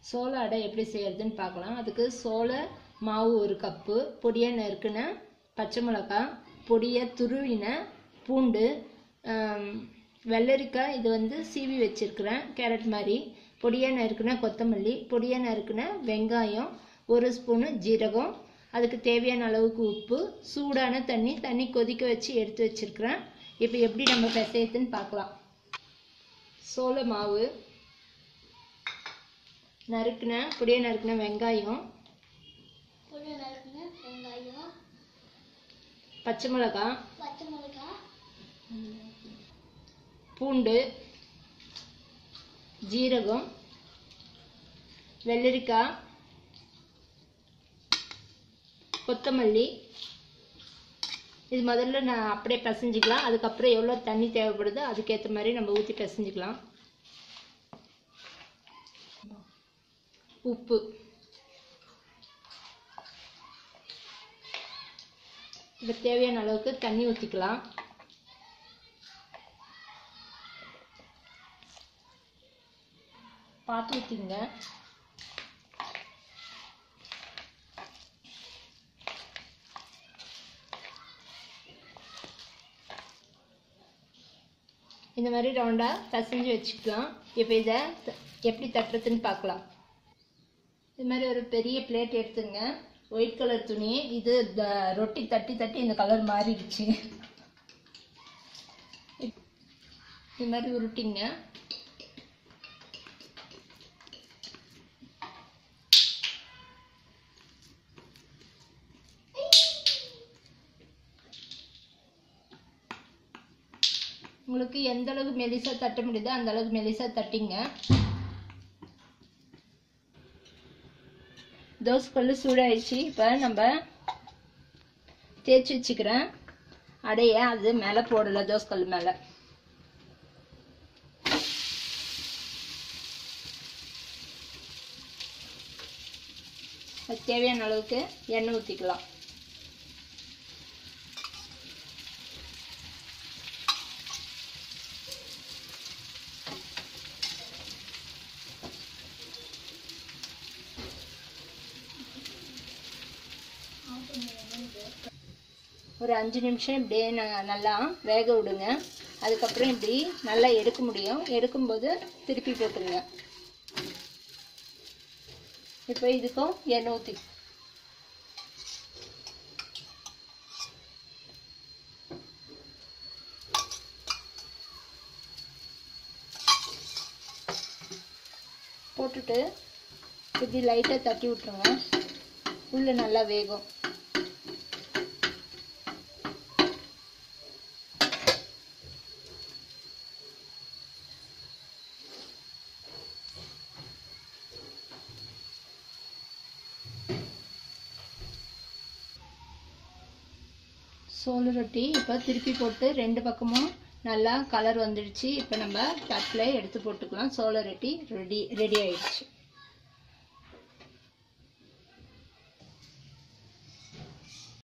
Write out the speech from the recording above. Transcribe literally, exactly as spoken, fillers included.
சோள அடை எப்படி செய்யறதுன்னு பார்க்கலாம். அதுக்கு சோள மாவு ஒரு கப்பு, பொடியை நறுக்கின பச்சை மிளகாய், பொடியை துருவின பூண்டு, வெள்ளரிக்காய் இது வந்து சீவி வச்சிருக்கிறேன் கேரட் மாதிரி, பொடியை நறுக்கின கொத்தமல்லி, பொடியை நறுக்கின வெங்காயம், ஒரு ஸ்பூனு ஜீரகம், அதுக்கு தேவையான அளவுக்கு உப்பு, சூடான தண்ணி தண்ணி கொதிக்க வச்சு எடுத்து வச்சிருக்கிறேன். இப்போ எப்படி நம்ம பிசையத்துன்னு பார்க்கலாம். சோள மாவு, நறுக்கின பொடியை நறுக்கின வெங்காயம், பச்சை மிளகாய், பூண்டு, ஜீரகம், வெள்ளரிக்காய், கொத்தமல்லி. இது முதல்ல நான் அப்படியே பிசைஞ்சிக்கலாம். அதுக்கப்புறம் எவ்வளோ தண்ணி தேவைப்படுதோ அதுக்கேற்ற மாதிரி நம்ம ஊற்றி பிசைஞ்சிக்கலாம். உப்பு, இதுக்கு தேவையான அளவுக்கு தண்ணி ஊற்றிக்கலாம். பார்த்து ஊற்றிங்க. இந்த மாதிரி ரவுண்டாக பிசைஞ்சு வச்சுக்கலாம். இப்போ இதை எப்படி தட்டுறதுன்னு பார்க்கலாம். இது மாதிரி ஒரு பெரிய பிளேட் எடுத்துங்க. ஒயிட் கலர் துணி, இது ரொட்டி தட்டி தட்டி இந்த கலர் மாறிடுச்சு. இது மாதிரி உருட்டிங்க. உங்களுக்கு எந்த அளவுக்கு மெலிசா தட்ட முடியுதோ அந்த அளவுக்கு மெலிசா தட்டிங்க. தோசை கல் சூடாயிடுச்சு. இப்போ நம்ம தேய்ச்சி வச்சுக்கிறேன் அடைய அது மேலே போடல, தோசை கல் மேலே. அதுக்கு தேவையான அளவுக்கு எண்ணெய் ஊற்றிக்கலாம். ஒரு அஞ்சு நிமிஷம் இப்படியே நல்லா வேக விடுங்க. அதுக்கப்புறம் இப்படி நல்லா எடுக்க முடியும். எடுக்கும்போது திருப்பி போட்டுருங்க. இப்போ இதுக்கும் எண்ணெய் ஊற்றி போட்டுட்டு இப்படி லைட்டாக தட்டி விட்டுருங்க. உள்ளே நல்லா வேகும். சோள ரொட்டி இப்போ திருப்பி போட்டு ரெண்டு பக்கமும் நல்லா கலர் வந்துடுச்சு. இப்போ நம்ம தட்டில் எடுத்து போட்டுக்கலாம். சோள ரொட்டி ரெடி ரெடி ஆயிடுச்சு.